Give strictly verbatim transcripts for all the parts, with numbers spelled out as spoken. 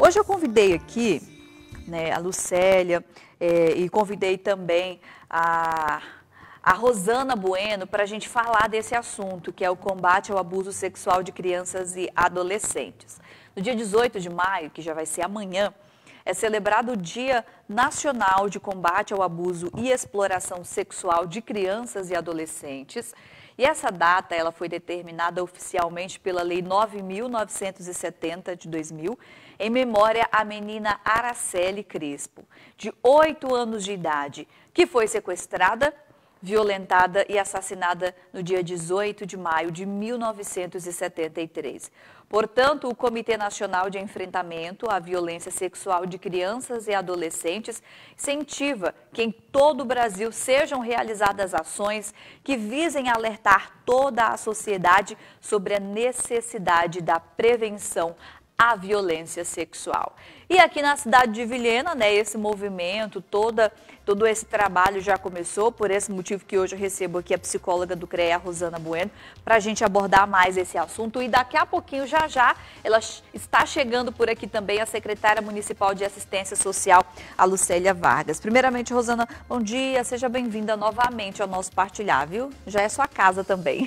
Hoje eu convidei aqui, né, a Lucélia é, e convidei também a, a Rosana Bueno para a gente falar desse assunto, que é o combate ao abuso sexual de crianças e adolescentes. No dia dezoito de maio, que já vai ser amanhã, é celebrado o Dia Nacional de Combate ao Abuso e Exploração Sexual de Crianças e Adolescentes. E essa data ela foi determinada oficialmente pela Lei nove mil novecentos e setenta de dois mil, em memória à menina Araceli Crespo, de oito anos de idade, que foi sequestrada, violentada e assassinada no dia dezoito de maio de mil novecentos e setenta e três. Portanto, o Comitê Nacional de Enfrentamento à Violência Sexual de Crianças e Adolescentes incentiva que em todo o Brasil sejam realizadas ações que visem alertar toda a sociedade sobre a necessidade da prevenção à violência sexual. E aqui na cidade de Vilhena, né, esse movimento, toda, todo esse trabalho já começou, por esse motivo que hoje eu recebo aqui a psicóloga do CREA, Rosana Bueno, para a gente abordar mais esse assunto. E daqui a pouquinho, já já, ela está chegando por aqui também a secretária municipal de assistência social, a Lucélia Vargas. Primeiramente, Rosana, bom dia, seja bem-vinda novamente ao nosso Partilhar, viu? Já é sua casa também.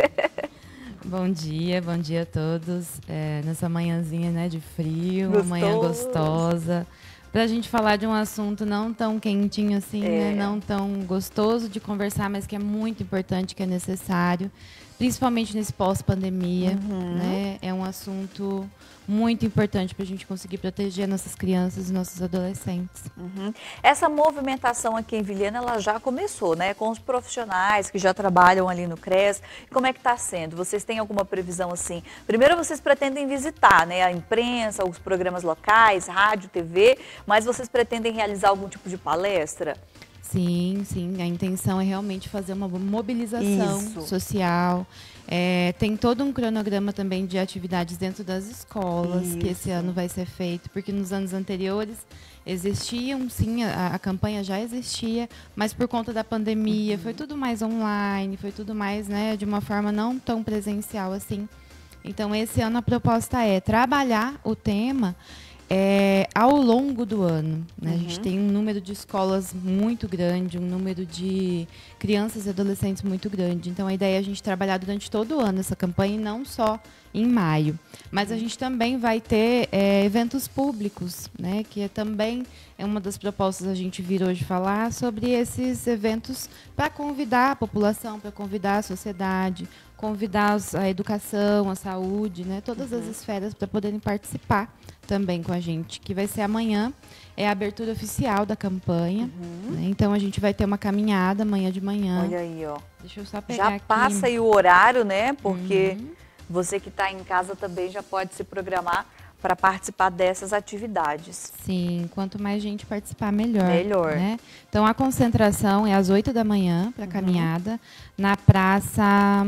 Bom dia, bom dia a todos. É, nessa manhãzinha, né, de frio, Gostoso. uma manhã gostosa. Pra gente falar de um assunto não tão quentinho assim, É. né, não tão gostoso de conversar, mas que é muito importante, que é necessário, principalmente nesse pós-pandemia, Uhum. né? É um assunto muito importante para a gente conseguir proteger nossas crianças e nossos adolescentes. Uhum. Essa movimentação aqui em Vilhena, ela já começou, né? Com os profissionais que já trabalham ali no CRES. Como é que está sendo? Vocês têm alguma previsão assim? Primeiro vocês pretendem visitar, né? A imprensa, os programas locais, rádio, T V, mas vocês pretendem realizar algum tipo de palestra? Sim, sim. A intenção é realmente fazer uma mobilização Isso. social. É, tem todo um cronograma também de atividades dentro das escolas, Isso. que esse ano vai ser feito, porque nos anos anteriores existiam, sim, a, a campanha já existia, mas por conta da pandemia, uhum, foi tudo mais online, foi tudo mais, né, de uma forma não tão presencial assim. Então, esse ano a proposta é trabalhar o tema É, ao longo do ano, né? Uhum. A gente tem um número de escolas muito grande, um número de crianças e adolescentes muito grande. Então, a ideia é a gente trabalhar durante todo o ano essa campanha e não só em maio. Mas a gente também vai ter é, eventos públicos, né? Que é também é uma das propostas a gente vir hoje falar sobre esses eventos para convidar a população, para convidar a sociedade, convidar a educação, a saúde, né? Todas uhum. as esferas para poderem participar também com a gente, que vai ser amanhã, é a abertura oficial da campanha, uhum. né? Então a gente vai ter uma caminhada amanhã de manhã. Olha aí, ó. Deixa eu só pegar já aqui. Passa aí o horário, né? Porque uhum. você que está em casa também já pode se programar para participar dessas atividades. Sim, quanto mais gente participar, melhor. Melhor. Né? Então a concentração é às oito da manhã para a uhum. caminhada, na praça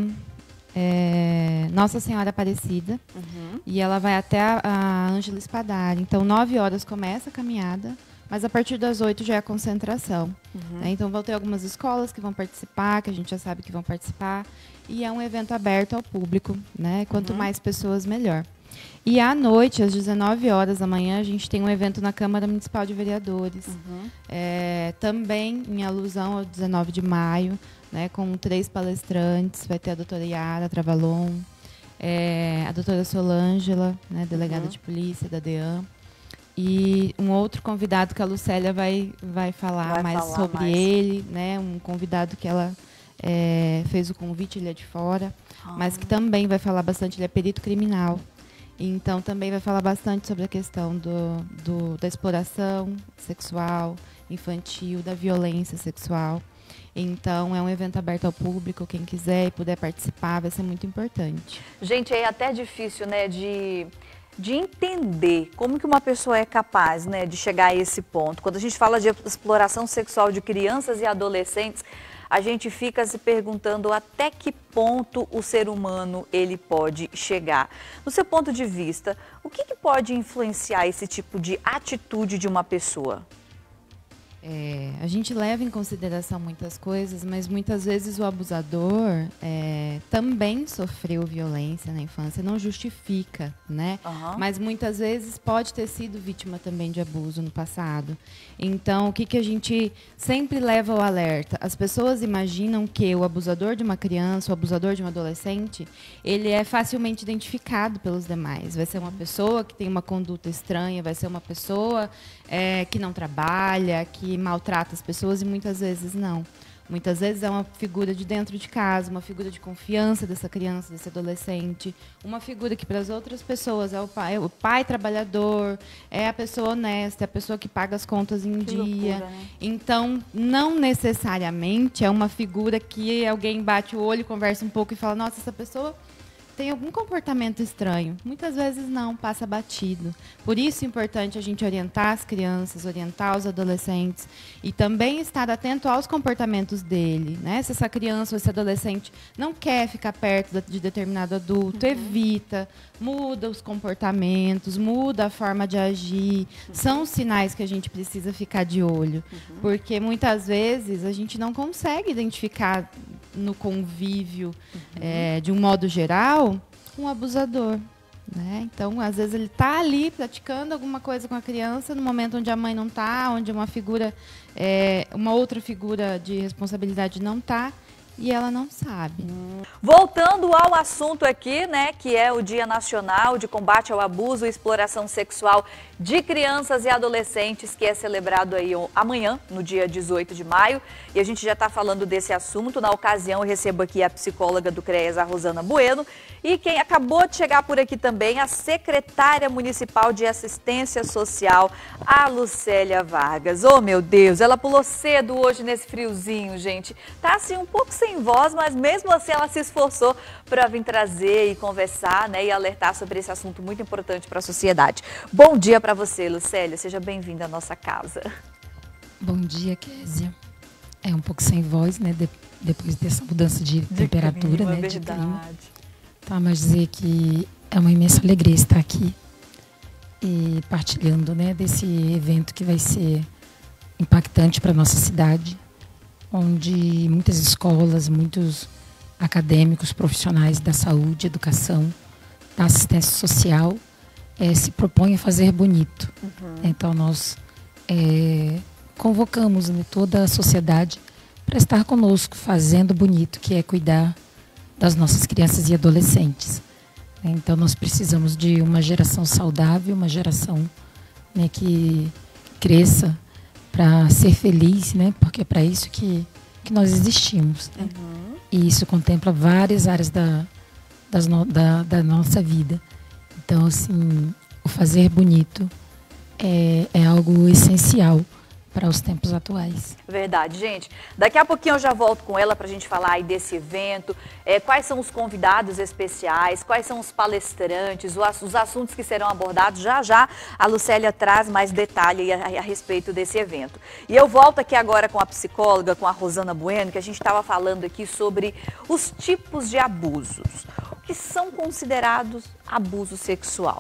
É, Nossa Senhora Aparecida, uhum. e ela vai até a, a Ângela Spadari. Então, nove horas começa a caminhada, mas a partir das oito já é a concentração. Uhum. Né? Então, vão ter algumas escolas que vão participar, que a gente já sabe que vão participar, e é um evento aberto ao público, né? Quanto uhum. mais pessoas, melhor. E à noite, às dezenove horas da manhã, a gente tem um evento na Câmara Municipal de Vereadores, uhum. é, também em alusão ao dezenove de maio, né, com três palestrantes. Vai ter a doutora Yara Travalon, é, a doutora Solângela, né, delegada uhum. de polícia da DEAN, e um outro convidado que a Lucélia vai, vai falar vai mais falar sobre mais. ele, né, um convidado que ela é, fez o convite, ele é de fora, ah. mas que também vai falar bastante, ele é perito criminal. Então, também vai falar bastante sobre a questão do, do, da exploração sexual, infantil, da violência sexual. Então, é um evento aberto ao público, quem quiser e puder participar, vai ser muito importante. Gente, é até difícil, né, de, de entender como que uma pessoa é capaz, né, de chegar a esse ponto. Quando a gente fala de exploração sexual de crianças e adolescentes, a gente fica se perguntando até que ponto o ser humano ele pode chegar. No seu ponto de vista, o que, que pode influenciar esse tipo de atitude de uma pessoa? É, a gente leva em consideração muitas coisas, mas muitas vezes o abusador é, também sofreu violência na infância, não justifica, né? Uhum. Mas muitas vezes pode ter sido vítima também de abuso no passado. Então, o que, que a gente sempre leva ao alerta? As pessoas imaginam que o abusador de uma criança, o abusador de um adolescente, ele é facilmente identificado pelos demais. Vai ser uma pessoa que tem uma conduta estranha, vai ser uma pessoa é, que não trabalha, que maltrata as pessoas, e muitas vezes não. Muitas vezes é uma figura de dentro de casa, uma figura de confiança dessa criança, desse adolescente, uma figura que para as outras pessoas é o pai, o pai trabalhador, é a pessoa honesta, é a pessoa que paga as contas em que dia. Loucura, né? Então, não necessariamente é uma figura que alguém bate o olho, conversa um pouco e fala, nossa, essa pessoa tem algum comportamento estranho. Muitas vezes não, passa batido. Por isso é importante a gente orientar as crianças, orientar os adolescentes e também estar atento aos comportamentos dele, né? Se essa criança ou esse adolescente não quer ficar perto de determinado adulto, uhum. evita, muda os comportamentos, muda a forma de agir. Uhum. São sinais que a gente precisa ficar de olho, uhum. porque muitas vezes a gente não consegue identificar no convívio, uhum. é, de um modo geral, um abusador. Né? Então, às vezes, ele está ali praticando alguma coisa com a criança no momento onde a mãe não está, onde uma figura, é, uma outra figura de responsabilidade não está, e ela não sabe. Hum. Voltando ao assunto aqui, né, que é o Dia Nacional de Combate ao Abuso e Exploração Sexual de Crianças e Adolescentes, que é celebrado aí amanhã, no dia dezoito de maio. E a gente já está falando desse assunto. Na ocasião, eu recebo aqui a psicóloga do CREAS, a Rosana Bueno, e quem acabou de chegar por aqui também, a secretária municipal de assistência social, a Lucélia Vargas. Oh, meu Deus, ela pulou cedo hoje nesse friozinho, gente. Tá assim um pouco sem voz, mas mesmo assim ela se esforçou para vir trazer e conversar, né, e alertar sobre esse assunto muito importante para a sociedade. Bom dia para você, Lucélia. Seja bem-vinda à nossa casa. Bom dia, Kézia. É um pouco sem voz, né, de, depois dessa mudança de, de temperatura, clima, né, verdade. de clima. Tá, mas dizer que é uma imensa alegria estar aqui e partilhando, né, desse evento que vai ser impactante para a nossa cidade, onde muitas escolas, muitos acadêmicos, profissionais da saúde, educação, da assistência social, é, se propõem a fazer bonito. Uhum. Então, nós é, convocamos, né, toda a sociedade para estar conosco, fazendo bonito, que é cuidar das nossas crianças e adolescentes. Então, nós precisamos de uma geração saudável, uma geração, né, que cresça para ser feliz, né, porque é para isso que, que nós existimos. Né? Uhum. E isso contempla várias áreas da, das no, da, da nossa vida. Então, assim, o fazer bonito é, é algo essencial para os tempos atuais. Verdade, gente. Daqui a pouquinho eu já volto com ela para a gente falar aí desse evento, é, quais são os convidados especiais, quais são os palestrantes, os assuntos que serão abordados. Já já a Lucélia traz mais detalhe a, a respeito desse evento. E eu volto aqui agora com a psicóloga, com a Rosana Bueno, que a gente estava falando aqui sobre os tipos de abusos. O que são considerados abuso sexual?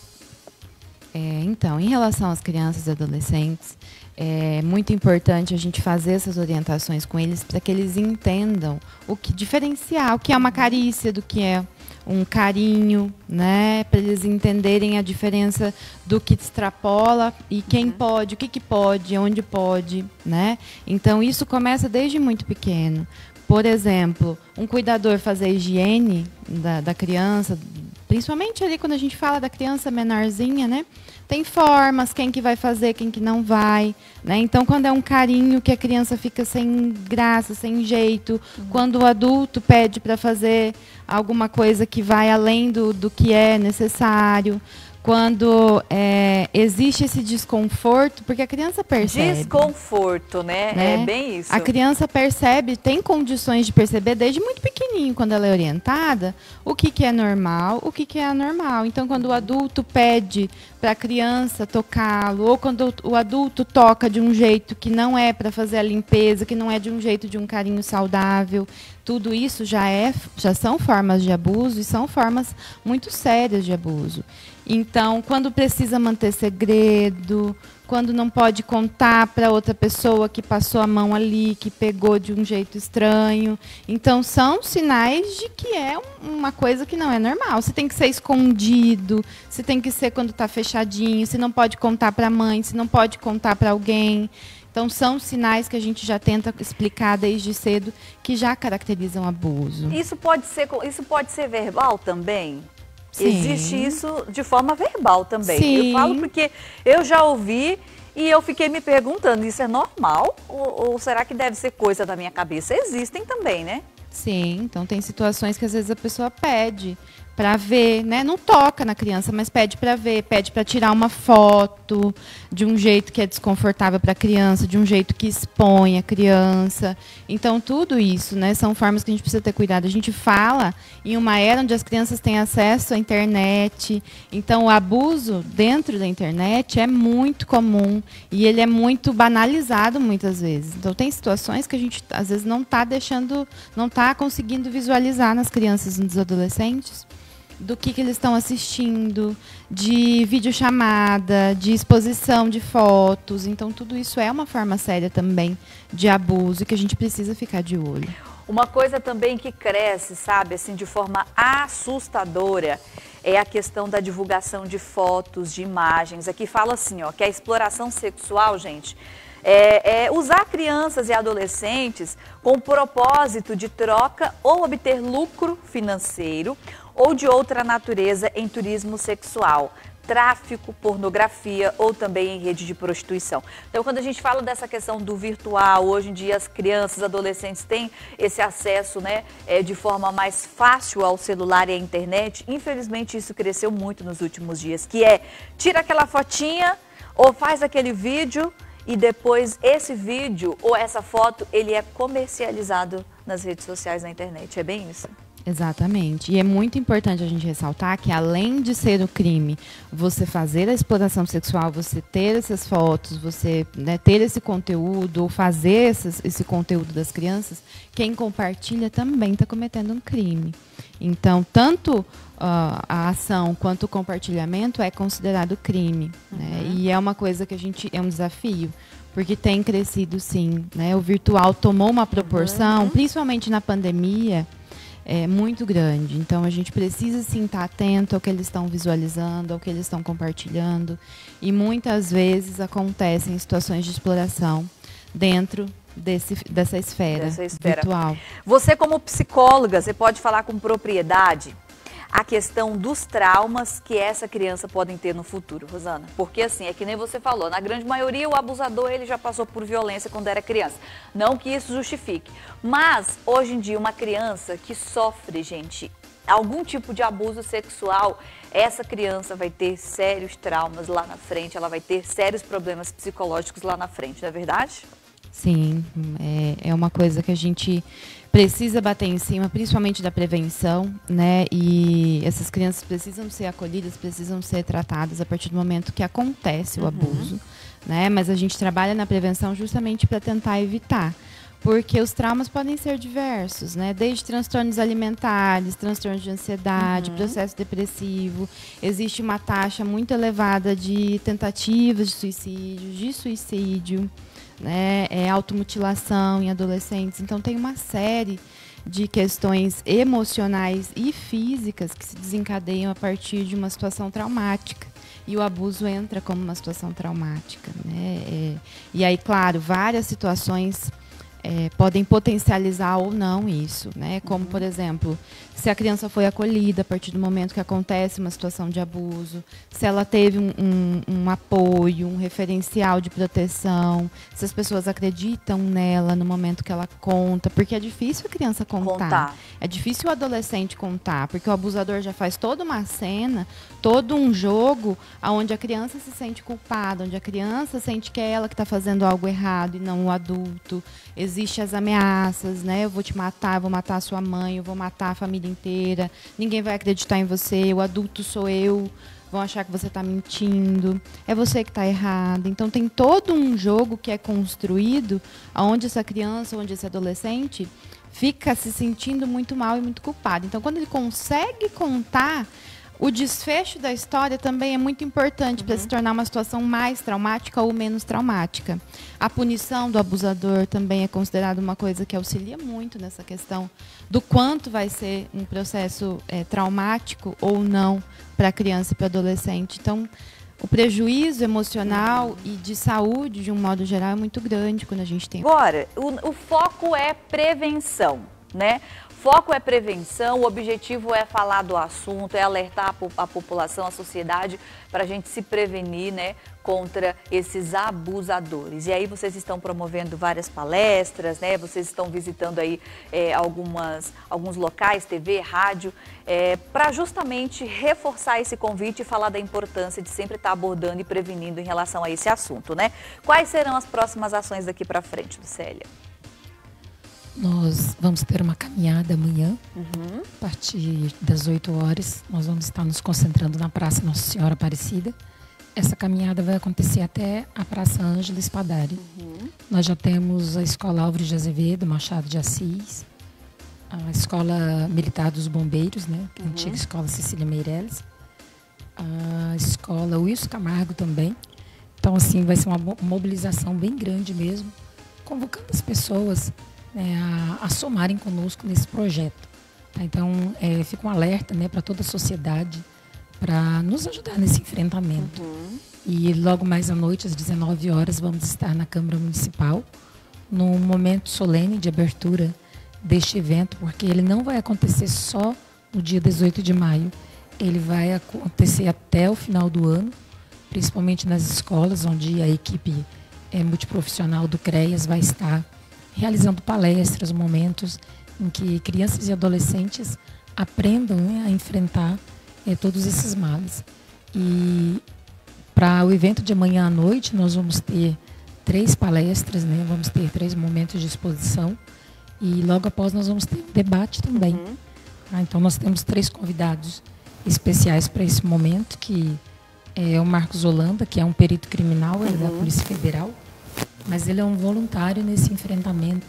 É, então, em relação às crianças e adolescentes, é muito importante a gente fazer essas orientações com eles para que eles entendam o que diferenciar, o que é uma carícia, do que é um carinho, né? Para eles entenderem a diferença do que extrapola e quem uhum. pode, o que, que pode, onde pode, né? Então, isso começa desde muito pequeno. Por exemplo, um cuidador fazer a higiene da, da criança, principalmente ali quando a gente fala da criança menorzinha, né? Tem formas, quem que vai fazer, quem que não vai, né? Então, quando é um carinho que a criança fica sem graça, sem jeito, uhum. quando o adulto pede para fazer alguma coisa que vai além do, do que é necessário, quando é, existe esse desconforto, porque a criança percebe. Desconforto, né? né? É bem isso. A criança percebe, tem condições de perceber desde muito pequenininho, quando ela é orientada, o que, que é normal, o que, que é anormal. Então, quando o adulto pede para a criança tocá-lo, ou quando o adulto toca de um jeito que não é para fazer a limpeza, que não é de um jeito de um carinho saudável, tudo isso já, é, já são formas de abuso e são formas muito sérias de abuso. Então, quando precisa manter segredo, quando não pode contar para outra pessoa que passou a mão ali, que pegou de um jeito estranho. Então, são sinais de que é uma coisa que não é normal. Você tem que ser escondido, você tem que ser quando está fechadinho, você não pode contar para a mãe, você não pode contar para alguém. Então, são sinais que a gente já tenta explicar desde cedo que já caracterizam abuso. Isso pode ser, isso pode ser verbal também? Sim. Existe isso de forma verbal também. Sim. Eu falo porque eu já ouvi e eu fiquei me perguntando, isso é normal ou, ou será que deve ser coisa da minha cabeça? Existem também, né? Sim, então tem situações que às vezes a pessoa pede para ver, né? Não toca na criança, mas pede para ver, pede para tirar uma foto de um jeito que é desconfortável para a criança, de um jeito que expõe a criança. Então, tudo isso, né, são formas que a gente precisa ter cuidado. A gente fala em uma era onde as crianças têm acesso à internet. Então, o abuso dentro da internet é muito comum e ele é muito banalizado muitas vezes. Então, tem situações que a gente, às vezes, não está deixando, não está conseguindo visualizar nas crianças e nos adolescentes do que, que eles estão assistindo, de videochamada, de exposição de fotos. Então, tudo isso é uma forma séria também de abuso e que a gente precisa ficar de olho. Uma coisa também que cresce, sabe, assim, de forma assustadora, é a questão da divulgação de fotos, de imagens. Aqui fala assim, ó, que a exploração sexual, gente, é, é usar crianças e adolescentes com o propósito de troca ou obter lucro financeiro ou de outra natureza em turismo sexual, tráfico, pornografia ou também em rede de prostituição. Então, quando a gente fala dessa questão do virtual, hoje em dia as crianças, adolescentes têm esse acesso, né, é, de forma mais fácil ao celular e à internet. Infelizmente, isso cresceu muito nos últimos dias, que é tira aquela fotinha ou faz aquele vídeo e depois esse vídeo ou essa foto, ele é comercializado nas redes sociais, na internet. É bem isso? Exatamente. E é muito importante a gente ressaltar que, além de ser o crime, você fazer a exploração sexual, você ter essas fotos, você, né, ter esse conteúdo, ou fazer esses, esse conteúdo das crianças, quem compartilha também está cometendo um crime. Então, tanto uh, a ação quanto o compartilhamento é considerado crime. Uhum. Né? E é uma coisa que a gente, é um desafio, porque tem crescido sim. Né? O virtual tomou uma proporção, uhum. principalmente na pandemia, é muito grande. Então, a gente precisa, sim, estar atento ao que eles estão visualizando, ao que eles estão compartilhando. E, muitas vezes, acontecem situações de exploração dentro desse, dessa esfera, dessa esfera virtual. Você, como psicóloga, você pode falar com propriedade a questão dos traumas que essa criança pode ter no futuro, Rosana? Porque assim, é que nem você falou, na grande maioria o abusador ele já passou por violência quando era criança. Não que isso justifique, mas hoje em dia uma criança que sofre, gente, algum tipo de abuso sexual, essa criança vai ter sérios traumas lá na frente, ela vai ter sérios problemas psicológicos lá na frente, não é verdade? Sim, é, é uma coisa que a gente precisa bater em cima, principalmente da prevenção, né? E essas crianças precisam ser acolhidas, precisam ser tratadas a partir do momento que acontece o uhum. abuso, né? Mas a gente trabalha na prevenção justamente para tentar evitar, porque os traumas podem ser diversos, né? Desde transtornos alimentares, transtornos de ansiedade, uhum. processo depressivo. Existe uma taxa muito elevada de tentativas de suicídio, de suicídio, né? É, automutilação em adolescentes. Então, tem uma série de questões emocionais e físicas que se desencadeiam a partir de uma situação traumática. E o abuso entra como uma situação traumática, né? É, e aí, claro, várias situações é, podem potencializar ou não isso, né? Como, uhum. por exemplo, se a criança foi acolhida a partir do momento que acontece uma situação de abuso, se ela teve um, um, um apoio, um referencial de proteção, se as pessoas acreditam nela no momento que ela conta, porque é difícil a criança contar. contar. É difícil o adolescente contar, porque o abusador já faz toda uma cena, todo um jogo, onde a criança se sente culpada, onde a criança sente que é ela que está fazendo algo errado e não o adulto. Existem as ameaças, né? Eu vou te matar, eu vou matar a sua mãe, eu vou matar a família inteira, ninguém vai acreditar em você, o adulto sou eu, vão achar que você está mentindo, é você que está errado. Então, tem todo um jogo que é construído onde essa criança, onde esse adolescente fica se sentindo muito mal e muito culpado. Então, quando ele consegue contar, o desfecho da história também é muito importante uhum. para se tornar uma situação mais traumática ou menos traumática. A punição do abusador também é considerada uma coisa que auxilia muito nessa questão do quanto vai ser um processo é, traumático ou não para a criança e para o adolescente. Então, o prejuízo emocional uhum. e de saúde, de um modo geral, é muito grande quando a gente tem... Agora, o, o foco é prevenção, né? Foco é prevenção, o objetivo é falar do assunto, é alertar a população, a sociedade, para a gente se prevenir, né, contra esses abusadores. E aí vocês estão promovendo várias palestras, né, vocês estão visitando aí é, algumas, alguns locais, T V, rádio, é, para justamente reforçar esse convite e falar da importância de sempre estar abordando e prevenindo em relação a esse assunto, né? Quais serão as próximas ações daqui para frente, Lucélia? Nós vamos ter uma caminhada amanhã, uhum. a partir das oito horas. Nós vamos estar nos concentrando na Praça Nossa Senhora Aparecida. Essa caminhada vai acontecer até a Praça Ângela Spadari. Uhum. Nós já temos a Escola Álvares de Azevedo, Machado de Assis, a Escola Militar dos Bombeiros, né, a uhum. antiga Escola Cecília Meirelles, a Escola Wilson Camargo também. Então, assim, vai ser uma mobilização bem grande mesmo, convocando as pessoas né, a, a somarem conosco nesse projeto. Tá? Então, é, fica um alerta né, para toda a sociedade para nos ajudar nesse enfrentamento. Uhum. E logo mais à noite, às dezenove horas, vamos estar na Câmara Municipal, num momento solene de abertura deste evento, porque ele não vai acontecer só no dia dezoito de maio, ele vai acontecer até o final do ano, principalmente nas escolas, onde a equipe é, multiprofissional do CREAS vai estar realizando palestras, momentos em que crianças e adolescentes aprendam né, a enfrentar é, todos esses males. E para o evento de amanhã à noite, nós vamos ter três palestras, né, vamos ter três momentos de exposição e logo após nós vamos ter um debate também. Uhum. Ah, então nós temos três convidados especiais para esse momento, que é o Marcos Holanda, que é um perito criminal, ele uhum. é da Polícia Federal, mas ele é um voluntário nesse enfrentamento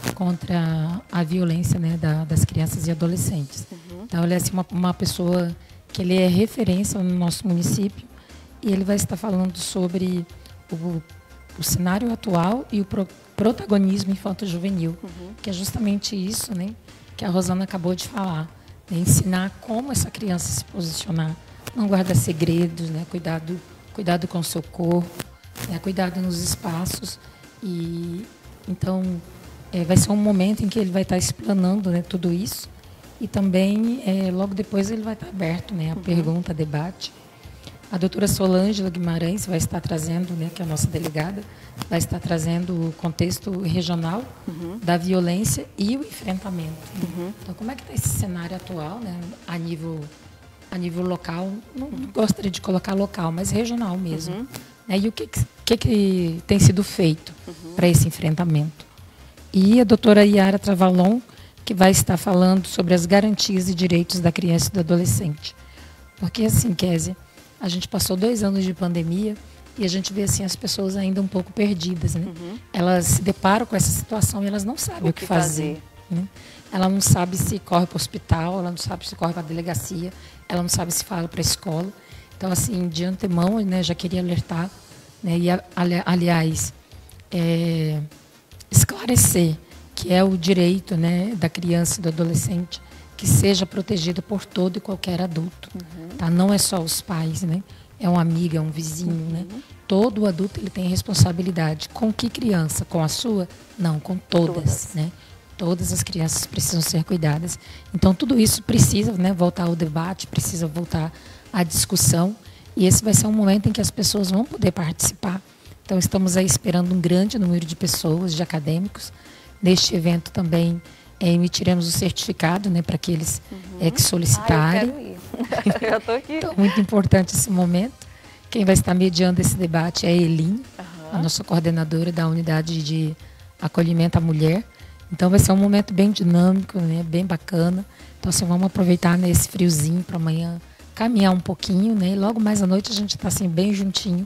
contra a violência né, da, das crianças e adolescentes. Uhum. Então, ele é assim, uma, uma pessoa que ele é referência no nosso município e ele vai estar falando sobre o, o cenário atual e o pro, protagonismo infanto-juvenil, uhum. que é justamente isso né, que a Rosana acabou de falar, né, ensinar como essa criança se posicionar, não guardar segredos, né, cuidado, cuidado com o seu corpo, né, cuidado nos espaços. E então é, vai ser um momento em que ele vai estar explanando né, tudo isso e também é, logo depois ele vai estar aberto né, a uhum. pergunta, a debate. A doutora Solângela Guimarães vai estar trazendo, né, que é a nossa delegada, vai estar trazendo o contexto regional uhum. da violência e o enfrentamento. Uhum. Então, como é que está esse cenário atual, né, a nível a nível local? Não, uhum. não gostaria de colocar local, mas regional mesmo. Uhum. E o que, que, que tem sido feito uhum. para esse enfrentamento. E a doutora Yara Travalon, que vai estar falando sobre as garantias e direitos da criança e do adolescente. Porque, assim, Kézia, a gente passou dois anos de pandemia e a gente vê assim, as pessoas ainda um pouco perdidas. Né? Uhum. Elas se deparam com essa situação e elas não sabem o, o que, que fazer. fazer. Né? Ela não sabe se corre para o hospital, ela não sabe se corre para a delegacia, ela não sabe se fala para a escola. Então, assim, de antemão, né, já queria alertar, né, e, ali, aliás, é, esclarecer que é o direito né, da criança e do adolescente que seja protegido por todo e qualquer adulto. Uhum. Tá? Não é só os pais, né? É um amigo, é um vizinho. Uhum. Né? Todo adulto ele tem responsabilidade. Com que criança? Com a sua? Não, com todas. Todas. Né? Todas as crianças precisam ser cuidadas. Então, tudo isso precisa né, voltar ao debate, precisa voltar à discussão. E esse vai ser um momento em que as pessoas vão poder participar. Então, estamos aí esperando um grande número de pessoas, de acadêmicos. Neste evento também é, emitiremos o certificado né, para aqueles uhum. é, que solicitarem. Ah, eu quero ir. Eu estou aqui. Então, muito importante esse momento. Quem vai estar mediando esse debate é a Elinho, uhum. a nossa coordenadora da Unidade de Acolhimento à Mulher. Então, vai ser um momento bem dinâmico, né, bem bacana. Então, assim, vamos aproveitar nesse friozinho para amanhã caminhar um pouquinho, né? E logo mais à noite a gente está assim, bem juntinho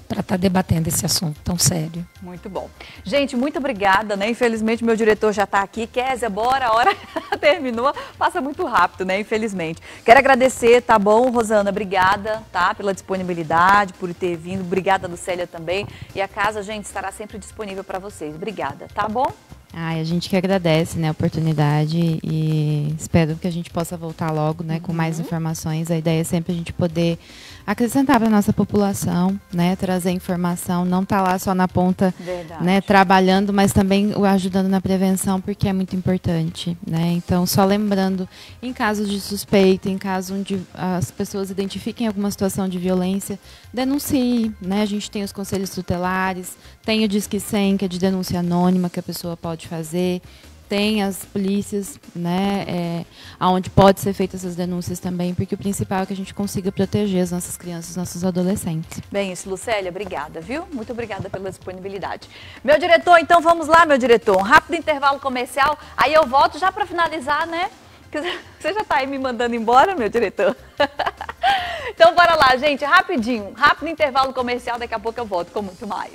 para estar tá debatendo esse assunto tão sério. Muito bom. Gente, muito obrigada, né? Infelizmente, meu diretor já está aqui. Kézia, bora, a hora terminou. Passa muito rápido, né? Infelizmente. Quero agradecer, tá bom, Rosana? Obrigada, tá? Pela disponibilidade, por ter vindo. Obrigada, Lucélia, também. E a casa, gente, estará sempre disponível para vocês. Obrigada, tá bom? Ai, a gente que agradece, né, a oportunidade e espero que a gente possa voltar logo, né, com mais informações. A ideia é sempre a gente poder acrescentar para a nossa população, né, trazer informação, não estar tá lá só na ponta, né, trabalhando, mas também ajudando na prevenção, porque é muito importante, né. Então, só lembrando, em casos de suspeita, em caso onde as pessoas identifiquem alguma situação de violência, denuncie, né. A gente tem os conselhos tutelares, tem o Disque cem, que é de denúncia anônima, que a pessoa pode fazer. Tem as polícias, né, é, onde pode ser feitas essas denúncias também, porque o principal é que a gente consiga proteger as nossas crianças, os nossos adolescentes. Bem, isso, Lucélia, obrigada, viu? Muito obrigada pela disponibilidade. Meu diretor, então vamos lá, meu diretor, um rápido intervalo comercial, aí eu volto já para finalizar, né? Você já está aí me mandando embora, meu diretor? Então bora lá, gente, rapidinho, rápido intervalo comercial, daqui a pouco eu volto com muito mais.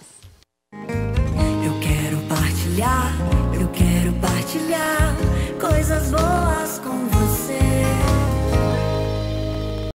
Eu quero partilhar, eu quero partilhar coisas boas.